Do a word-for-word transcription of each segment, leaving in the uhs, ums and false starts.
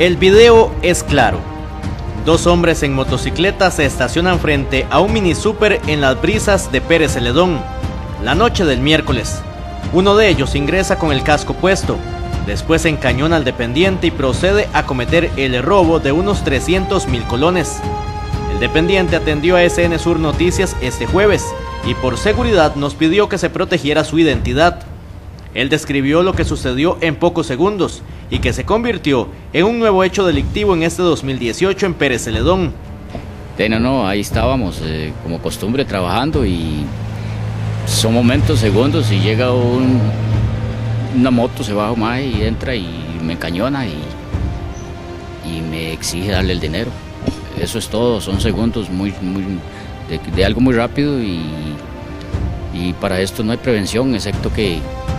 El video es claro. Dos hombres en motocicleta se estacionan frente a un mini súper en las brisas de Pérez Celedón, la noche del miércoles. Uno de ellos ingresa con el casco puesto, después encañona al dependiente y procede a cometer el robo de unos trescientos mil colones. El dependiente atendió a S N Sur Noticias este jueves y por seguridad nos pidió que se protegiera su identidad. Él describió lo que sucedió en pocos segundos y que se convirtió en un nuevo hecho delictivo en este dos mil dieciocho en Pérez Celedón. Sí, no, no, ahí estábamos eh, como costumbre trabajando y son momentos, segundos y llega un, una moto, se baja más y entra y me encañona y, y me exige darle el dinero. Eso es todo, son segundos muy, muy de, de algo muy rápido y, y para esto no hay prevención, excepto que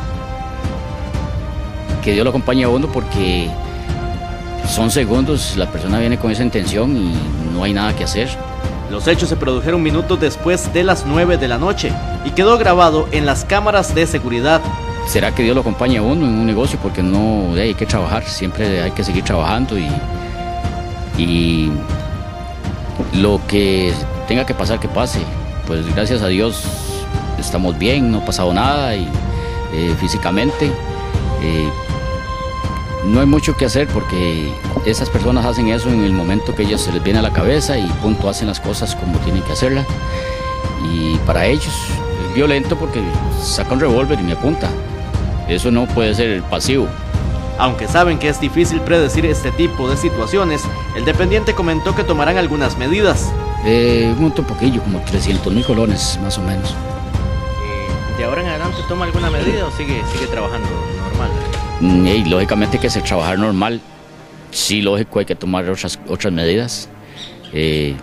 que Dios lo acompañe a uno, porque son segundos, la persona viene con esa intención y no hay nada que hacer. Los hechos se produjeron minutos después de las nueve de la noche y quedó grabado en las cámaras de seguridad. ¿Será que Dios lo acompañe a uno en un negocio? Porque no, hay que trabajar, siempre hay que seguir trabajando y, y lo que tenga que pasar, que pase. Pues gracias a Dios estamos bien, no ha pasado nada y, eh, físicamente. Eh, No hay mucho que hacer porque esas personas hacen eso en el momento que ellos se les viene a la cabeza y punto, hacen las cosas como tienen que hacerlas. Y para ellos es violento porque saca un revólver y me apunta. Eso no puede ser pasivo. Aunque saben que es difícil predecir este tipo de situaciones, el dependiente comentó que tomarán algunas medidas. Eh, un monto poquillo, como trescientos mil colones más o menos. Eh, ¿De ahora en adelante toma alguna medida o sigue, sigue trabajando normal? Y lógicamente que es el trabajar normal, sí, lógico, hay que tomar otras, otras medidas. Eh,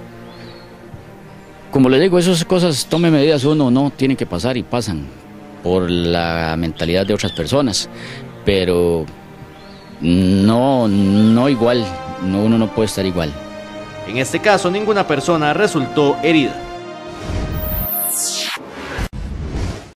como le digo, esas cosas, tome medidas uno o no, tienen que pasar y pasan por la mentalidad de otras personas, pero no, no igual, no, uno no puede estar igual. En este caso, ninguna persona resultó herida.